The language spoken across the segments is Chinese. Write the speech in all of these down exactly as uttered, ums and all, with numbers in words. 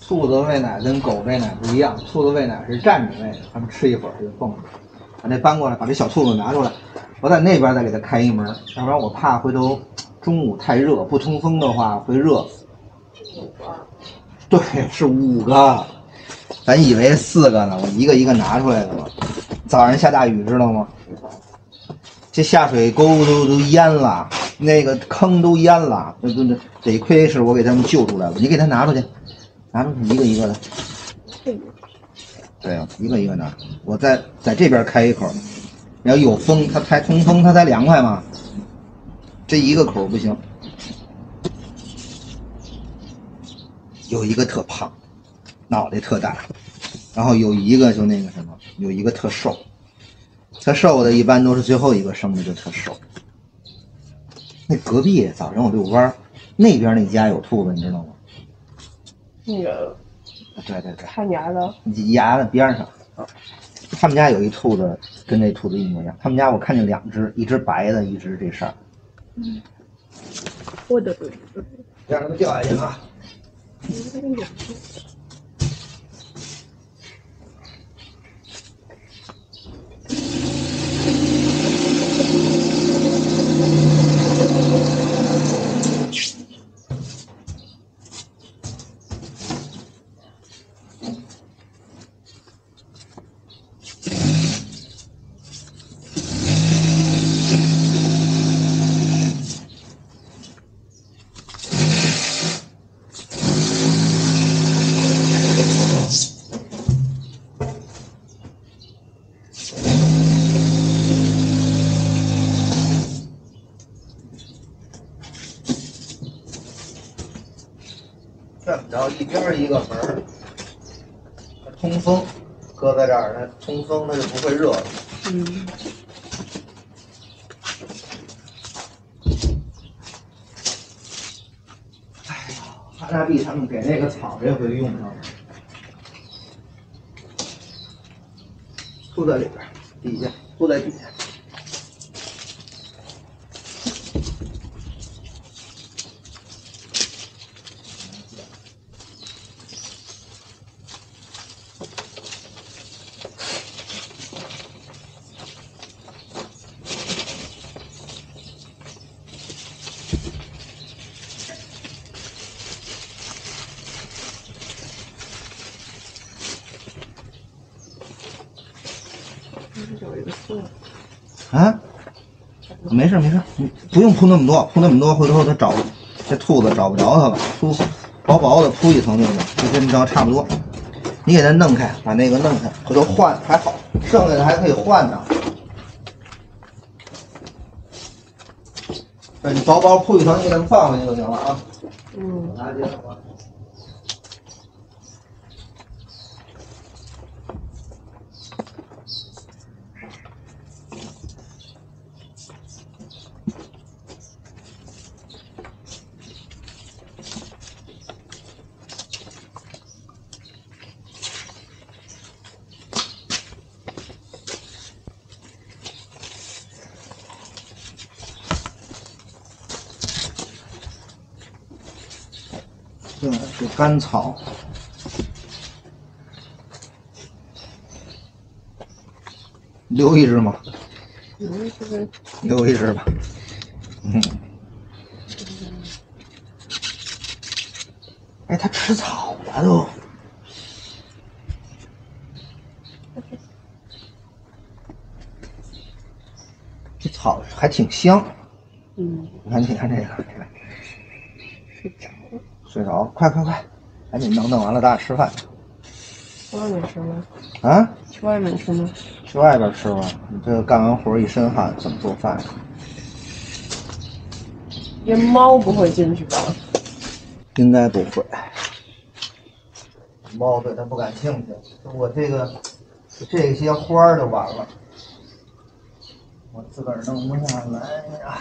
兔子喂奶跟狗喂奶不一样，兔子喂奶是站着喂的，它们吃一会儿就蹦了。把这搬过来，把这小兔子拿出来，我在那边再给它开一门，要不然我怕回头中午太热，不通风的话会热死。对，是五个，咱以为四个呢，我一个一个拿出来的嘛。早上下大雨知道吗？这下水沟都都淹了，那个坑都淹了，那那得亏是我给他们救出来了。你给他拿出去，拿出去一个一个的。对啊，一个一个拿。我在在这边开一口，然后有风，它才通风，它才凉快嘛。这一个口不行。有一个特胖，脑袋特大，然后有一个就那个什么，有一个特瘦。特瘦的一般都是最后一个生的就特瘦。那隔壁早上我遛弯，那边那家有兔子，你知道吗？ 那个， 对对对， 看牙的， 牙的边上。他们家有一兔子，跟那兔子一模一样。他们家我看见两只，一只白的，一只这色儿。 嗯，我的对对， 让它们掉下去啊！这么着，一边一个门儿，通风，搁在这儿，它通风，它就不会热了。 嗯。 哎呀，哈大币他们给那个草这回用上了，铺在里边，底下铺在底下。 有一个洞啊，没事没事，你不用铺那么多，铺那么多回头它找这兔子找不着它了，铺薄薄的铺一层就行，就这么着差不多。你给它弄开，把那个弄开，回头换还好，剩下的还可以换呢。对，你薄薄铺一层，你给它放回去就行了啊。 嗯。 拿这个吧。这是干草，留一只吗？ 留一只， 留一只吧。嗯。哎，它吃草了都。这草还挺香。 嗯。 你看，你看这个，这个。 睡着了。 睡着，快快快，赶紧弄弄完了，咱俩吃饭。 去外面吃吗？ 啊？ 去外面吃吗？ 去外边吃吧，你这干完活一身汗，怎么做饭？ 连猫不会进去吧？ 应该不会。猫对它不感兴趣。我这个这些花儿就完了，我自个儿弄不下来呀。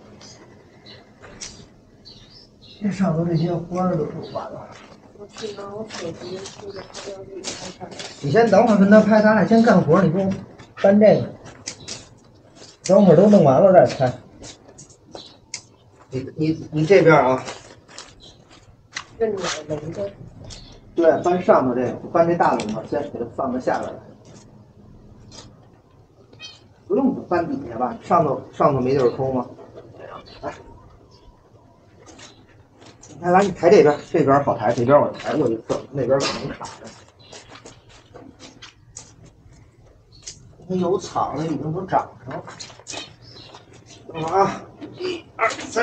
这上头这些花儿都完了。 我去拿我手机，那个拍照给你拍拍。 你先等会儿跟他拍，咱俩先干活，你给我搬这个。等会儿都弄完了再拍。你你你这边啊。 这里有雷的。 对，搬上头这个，搬这大笼子，先给它放到下边来。不用搬底下吧？上头上头没地儿抠吗？来，你看，来，你抬这边，这边好抬，这边我抬过一次，那边可能卡着。那有草了，已经都长上了。等会儿啊，一二三，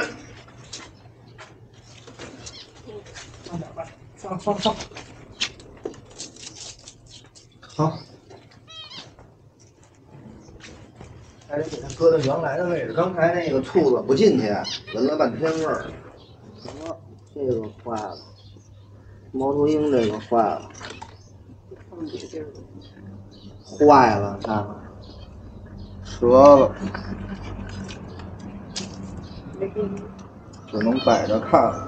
放点吧，放放放。好。还得给它搁到原来的位置。刚才那个兔子不进去，闻了半天味儿。什么？这个坏了，猫头鹰这个坏了，坏了，看看，折了，只能摆着看了。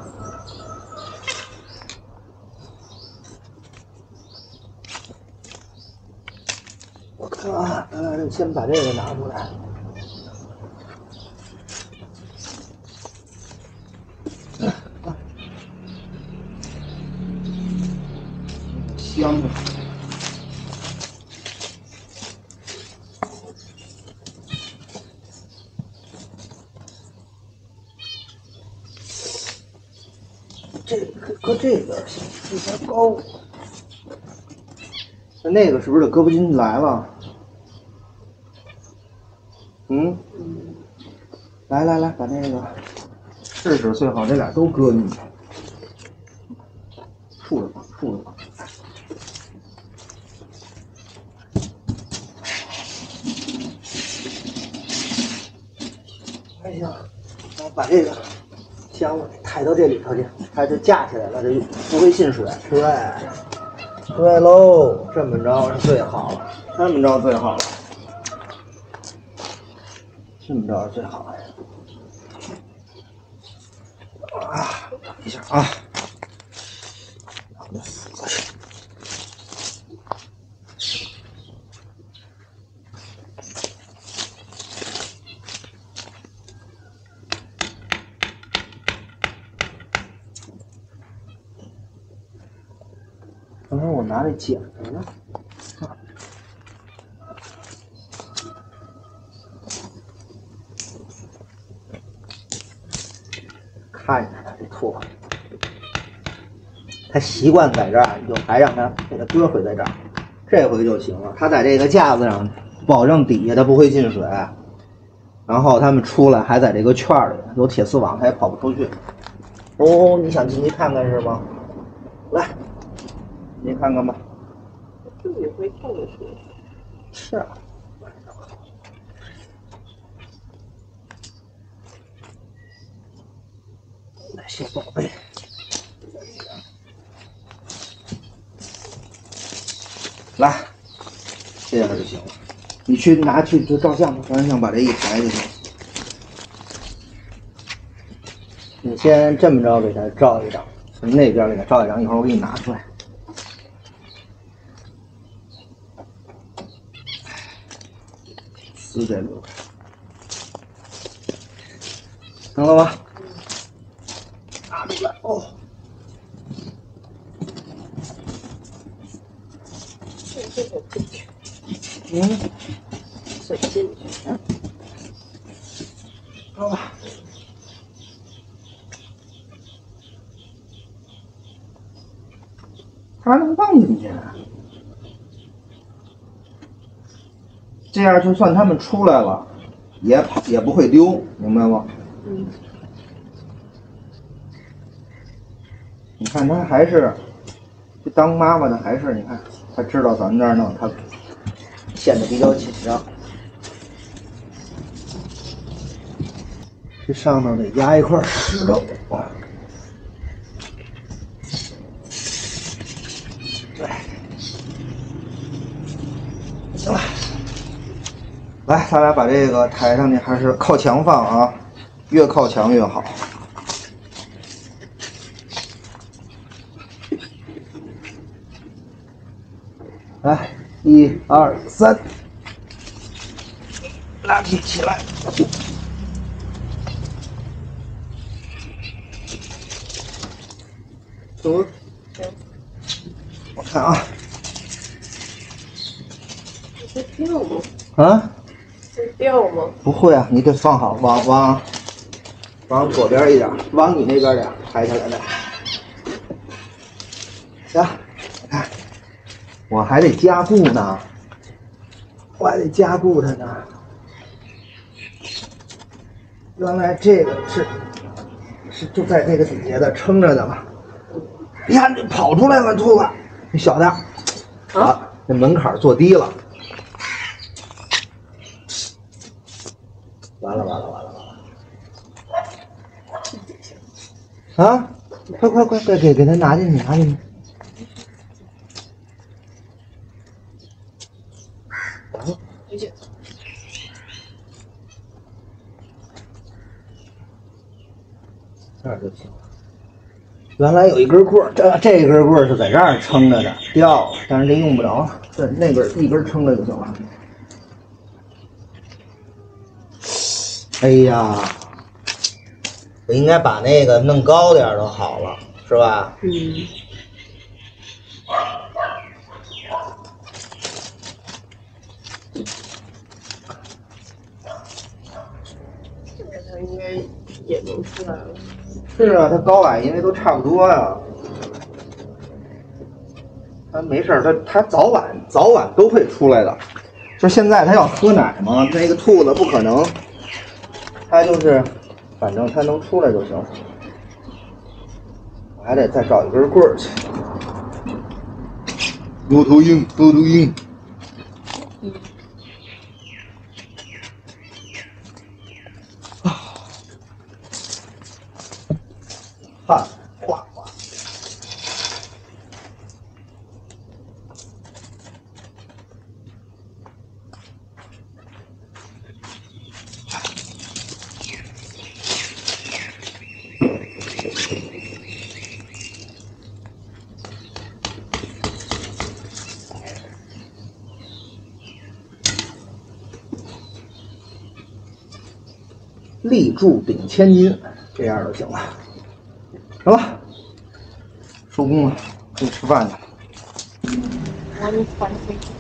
我看啊，呃，先把这个拿出来。香的。这个搁这边行，这边高。那那个是不是得搁不进去来了？嗯，来来来，把那个试试，最好这俩都搁进去。竖着放，竖着放。哎呀，我把这个箱子抬到这里头去，它就架起来了，这不会进水。对，对喽，这么着是最好了，这么着最好了，这么着是最好了。啊，等一下啊，让它浮过去。刚才我拿这剪子呢，看着它这兔子，它习惯在这儿，你就还让它给它搁回在这儿，这回就行了。它在这个架子上，保证底下它不会进水，然后它们出来还在这个圈里，有铁丝网，它也跑不出去。哦，你想进去看看是吗？来，你看看吧。 这也会透水。 是啊。来，小宝贝。来，这样就行了。你去拿去就照相吧，照完相把这一抬就行。你先这么着给它照一张，从那边给它照一张，一会儿我给你拿出来。丝得留着，能了吧？拿出来哦。 这个进去， 嗯， 水进去。 好吧。它还能放进去，这样就算他们出来了，也跑也不会丢，明白吗？ 嗯。 你看他还是，这当妈妈的还是，你看他知道咱们这儿弄，他显得比较紧张。这上头得压一块石头。对，行了。来，咱俩把这个抬上去，还是靠墙放啊，越靠墙越好。来，一二三，拉起起来。走。 我看啊， 会掉吗？ 啊， 会掉吗？ 不会啊，你得放好，往往往左边一点，往你那边点，抬起来点。行，你看，我还得加固呢，我还得加固它呢。原来这个是是就在这个底下的撑着的嘛。你看这跑出来了，兔子，这小的，啊，这门槛做低了。完了完了完了完了！啊，快快快快给给他拿进去拿进去！ 回去。 这儿就行了。原来有一根棍儿，这这根棍儿是在这儿撑着的，掉了，但是这用不着，这那根一根撑着就行了。哎呀，我应该把那个弄高点儿就好了，是吧？ 嗯。这个它应该也能出来了。 是啊，它高矮因为都差不多呀。它没事儿，它它早晚早晚都会出来的。就现在它要喝奶嘛，那个兔子不可能，它就是，反正它能出来就行。我还得再找一根棍儿去。猫头鹰，猫头鹰。 嗯。 汗哗哗。立柱顶千斤，这样就行了。行了，收工了，可以吃饭去了。 我你翻回去。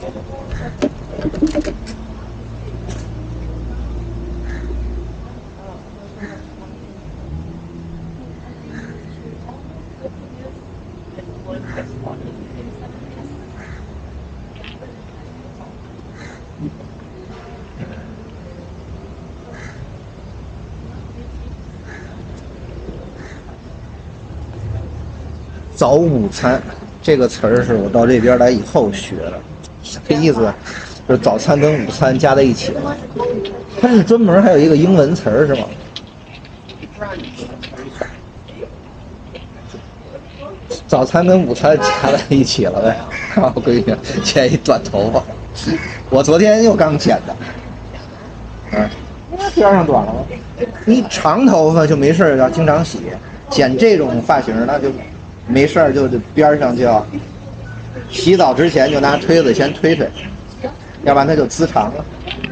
早午餐这个词儿是我到这边来以后学的，这意思就是早餐跟午餐加在一起了。它是专门还有一个英文词儿是吗？早餐跟午餐加在一起了呗。我闺女剪一短头发，我昨天又刚剪的。嗯，那边上短了吗？你长头发就没事要经常洗，剪这种发型那就。没事儿就边上就要洗澡之前就拿推子先推推，要不然它就滋长了。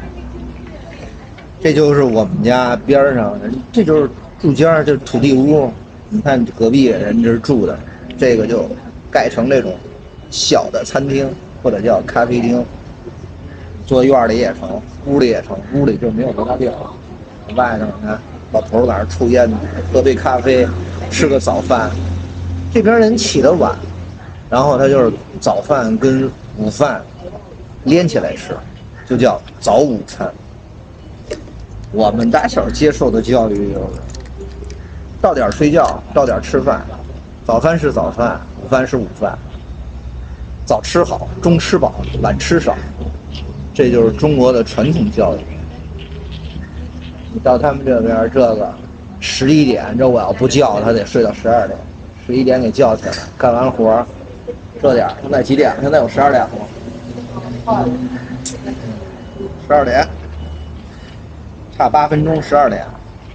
这就是我们家边上，这就是住间，就是土地屋。你看隔壁人这是住的，这个就盖成这种小的餐厅或者叫咖啡厅，坐院里也成，屋里也成，屋里就没有多大地儿。外头你看老头在那抽烟，喝杯咖啡，吃个早饭。这边人起得晚，然后他就是早饭跟午饭连起来吃，就叫早午餐。我们打小接受的教育就是到点睡觉，到点吃饭，早饭是早饭，午饭是午饭，早吃好，中吃饱，晚吃少，这就是中国的传统教育。你到他们这边这个十一点，这我要不叫他得睡到十二点。十一点给叫起来，干完活这点现在几点？现在有十二点了吗？十二点，差八分钟，十二点。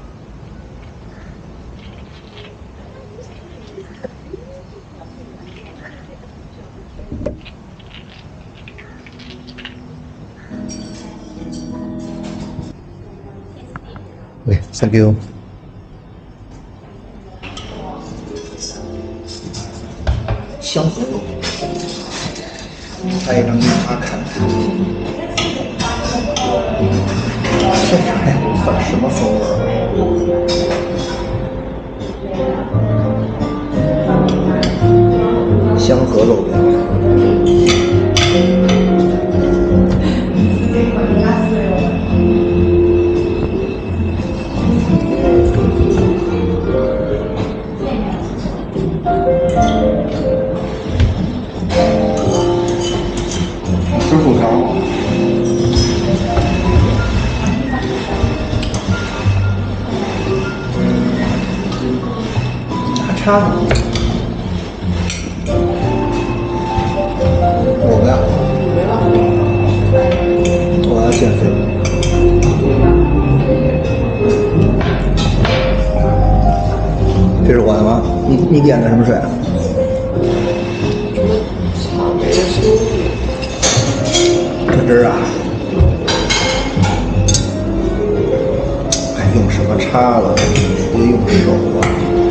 喂 ，thank you。香火。 来一张绿茶看看，这还算什么风味儿？香河肉饼。吃薯条吗？还差呢。我呀，我要减肥。这是我的吗？你你点的什么水？ 草莓的生日。 这汁儿啊，还用什么叉子？别用手啊。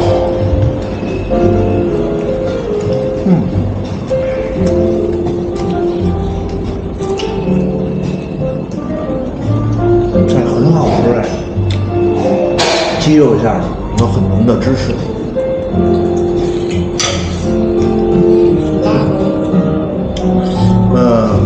嗯，这很好吃哎，鸡肉馅儿有很浓的芝士。嗯。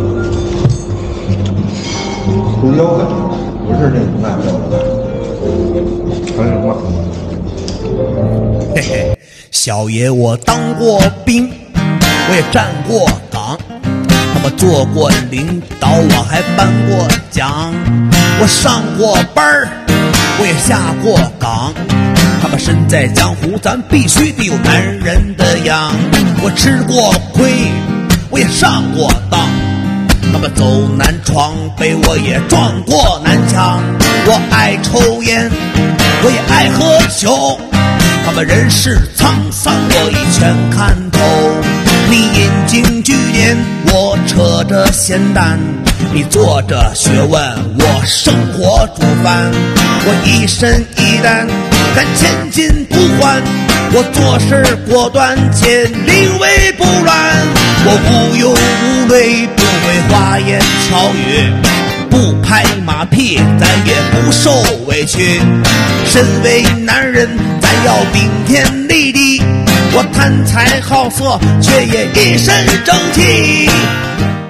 胡椒粉不是那种辣椒的，还有什么？ 嘿嘿，小爷我当过兵，我也站过岗，那么做过领导，我还颁过奖，我上过班儿，我也下过岗。他们身在江湖，咱必须得有男人的样。我吃过亏，我也上过当。那么走南闯北，我也撞过南墙。我爱抽烟，我也爱喝酒。他们人世沧桑，我已全看透。你引经据典，我扯着闲淡。你做着学问，我生活煮饭。我一身一胆，敢千金不换。我做事果断且临危不乱。我无忧无虑，不会花言巧语，不拍马屁，咱也不受委屈。身为男人，咱要顶天立地。我贪财好色，却也一身正气。